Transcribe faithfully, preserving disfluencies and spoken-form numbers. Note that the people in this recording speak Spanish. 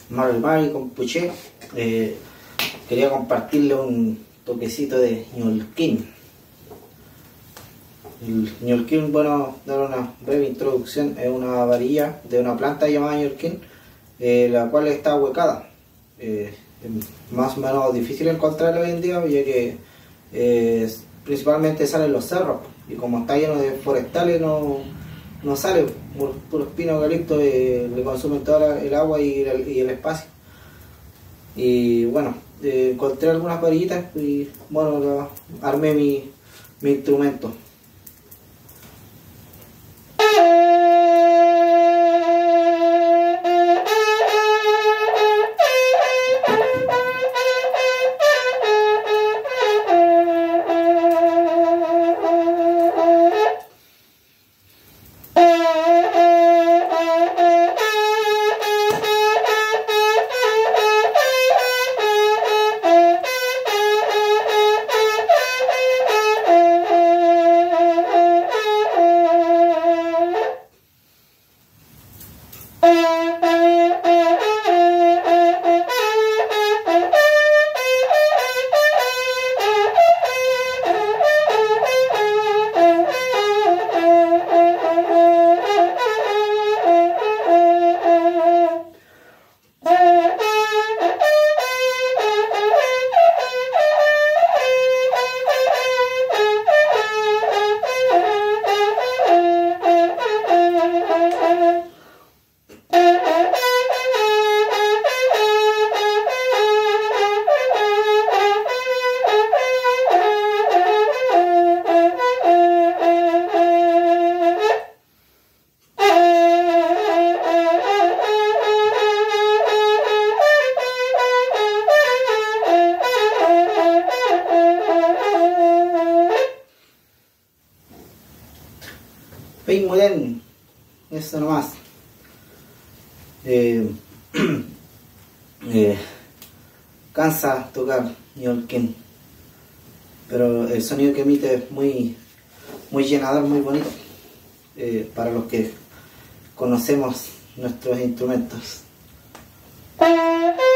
Marvel Mari con Puché. Eh, quería compartirle un toquecito de ñolquín. El ñolquín, bueno, dar una breve introducción, es una varilla de una planta llamada ñolquín, eh, la cual está huecada. Eh, es más o menos difícil encontrarla hoy en día, ya que eh, principalmente sale en los cerros, y como está lleno de forestales no, no sale, puro, puro espino eucalipto, eh, le consumen toda el agua y el, y el espacio. Y bueno, eh, encontré algunas varillitas y bueno, lo, armé mi, mi instrumento. Muy moderno, eso nomás. Eh, eh, cansa tocar ñolquín, pero el sonido que emite es muy, muy llenador, muy bonito, eh, para los que conocemos nuestros instrumentos.